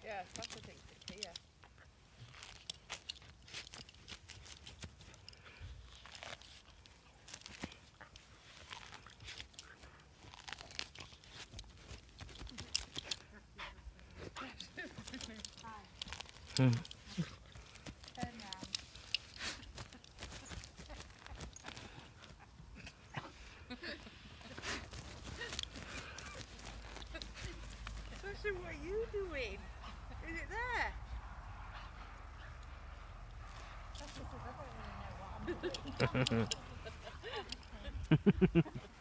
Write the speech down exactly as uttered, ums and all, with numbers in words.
Yeah, Sasha thinks it's here. Hmm. Turn round. Sasha, what are you doing? Is it there? Sasha says, I don't really know what I'm doing.